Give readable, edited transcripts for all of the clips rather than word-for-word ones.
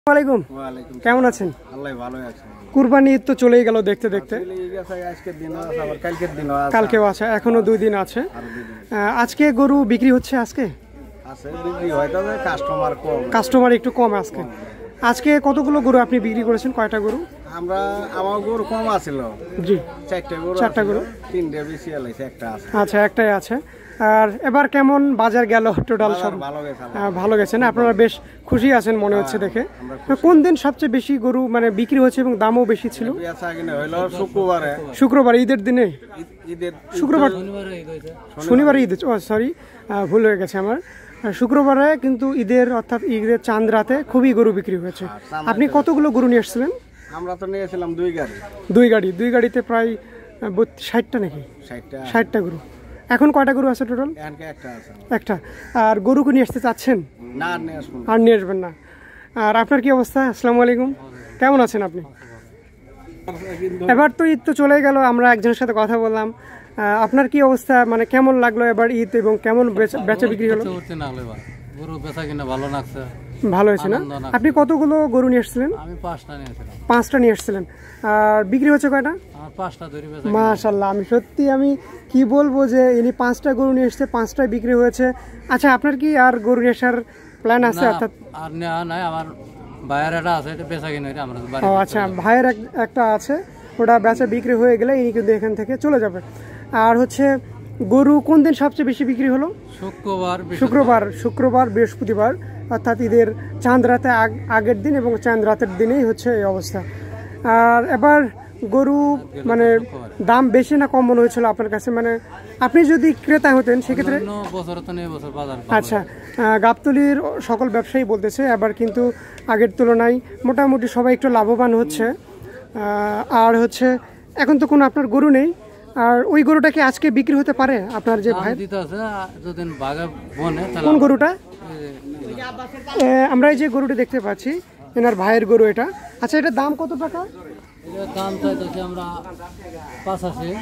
ওয়ালাইকুম কেমন আছেন? আল্লাহ ভালো আছে। কুরবানি ঈদ তো চলেই গেল দেখতে দেখতে। আজকের দিন আছে আবার কালকের দিনও আছে। কালকেও আছে, এখনো 2 দিন আছে। আজকে গরু বিক্রি হচ্ছে? আজকে আছে বিক্রি হয়, তবে কাস্টমার কম। কাস্টমার একটু কম আজকে। আজকে কতগুলো গরু আপনি বিক্রি করেছেন? কয়টা গরু? আমার গরু কম আছিল। জি, 4টা গরু। 3টে বেশি আলাইছে, একটা আছে। আচ্ছা, একটাই আছে। আর এবার কেমন বাজার গেল টোটাল? সব ভালো গেছে না? আপনারা বেশ খুশি আছেন মনে হচ্ছে দেখে। কোন দিন সবচেয়ে বেশি গরু মানে বিক্রি হয়েছে এবং দামও বেশি ছিল? শুক্রবার, ঈদের দিনে। শনিবারে ঈদ, ও সরি, ভুল হয়ে গেছে আমার। শুক্রবারে কিন্তু ঈদের, অর্থাৎ ঈদের চাঁদ রাতে খুবই গরু বিক্রি হয়েছে। আপনি কতগুলো গরু নিয়ে এসেছিলেন? আমরা তো নিয়েছিলাম 2 গাড়ি। 2 গাড়িতে প্রায় 60টা নাকি? 60টা গরু। এখন কয়টা গরু আছে টোটাল? একটা। আর গরু নিয়ে আসতে চাচ্ছেন? না, আর নিয়ে আসবেন না। আর আপনার কি অবস্থা? আসসালামু আলাইকুম, কেমন আছেন আপনি? এবার তো ঈদ তো চলে গেল, আমরা একজনের সাথে কথা বললাম। আপনার কি অবস্থা, মানে কেমন লাগলো এবার ঈদ এবং কেমন বেচা বিক্রি হলো? ভালো হয়েছে না? আপনি কতগুলো গরু নিয়ে এসেছিলেন? আমি 5টা নিয়েছিলাম। 5টা নিয়ে এসেছিলেন। আর বিক্রি হচ্ছে কয়টা? 5টা ধরে। মাশাআল্লাহ, আমি কি বলবো যে ইনি 5টা গরু নিয়ে এসেছে, 5টাই বিক্রি হয়েছে। আচ্ছা, আপনার কি আর গরু নিয়ে আসার প্ল্যান আছে? অর্থাৎ আর নেওয়া নাই, আমার ভাইয়ের একটা আছে, এটা বেচা কিনে আমরা বাড়ি। ও আচ্ছা, ভাইয়ের একটা আছে, ওটা বেচা বিক্রি হয়ে গেলে ইনি কিন্তু এখান থেকে চলে যাবে। আর হচ্ছে গরু কোন দিন সবচেয়ে বেশি বিক্রি হলো? শুক্রবার, বৃহস্পতিবার, অর্থাৎ ঈদের চাঁদ রাতে আগের দিন এবং চাঁদ রাতের দিনেই হচ্ছে এই অবস্থা। আর এবার গরু মানে দাম বেশি না কম মনে হয়েছিল আপনার কাছে? মানে আপনি যদি ক্রেতা হতেন সেক্ষেত্রে? আচ্ছা, গাবতলির সকল ব্যবসায়ী বলতেছে এবার কিন্তু আগের তুলনায় মোটামুটি সবাই একটু লাভবান হচ্ছে। আর হচ্ছে এখন তো কোনো আপনার গরু নেই। আর ওই গরুটা কি আজকে বিক্রি হতে পারে আপনার যে ভাই? কোন গরুটা? আমরা এই যে গরুটা দেখতে পাচ্ছি এনার ভাইয়ের গরু এটা। আচ্ছা, এটার দাম কত টাকা? দাম চাইতেছি আমরা 85,000।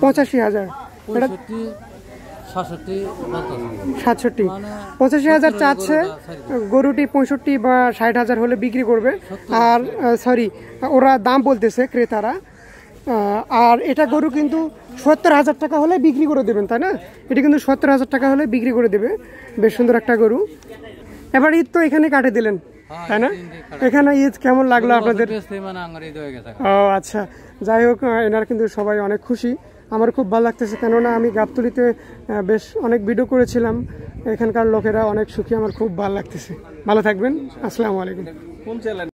85,000 চাচ্ছে। গরুটি 65 বা 60,000 হলে বিক্রি করবে। আর সরি, ওরা দাম বলতেছে ক্রেতারা। আর এটা গরু কিন্তু 70,000 টাকা হলে বিক্রি করে দেবেন, তাই না? এটা কিন্তু 70,000 টাকা হলে বিক্রি করে দেবে। বেশ সুন্দর একটা গরু। এবার ঈদ তো এখানে কাটে দিলেন, তাই না? এখানে ঈদ কেমন লাগলো আপনাদের? ও আচ্ছা, যাই হোক, এনারা কিন্তু সবাই অনেক খুশি। আমার খুব ভালো লাগতেছে, কেননা আমি গাবতলিতে বেশ অনেক ভিডিও করেছিলাম। এখানকার লোকেরা অনেক সুখী, আমার খুব ভালো লাগতেছে। ভালো থাকবেন, আসসালামু আলাইকুম।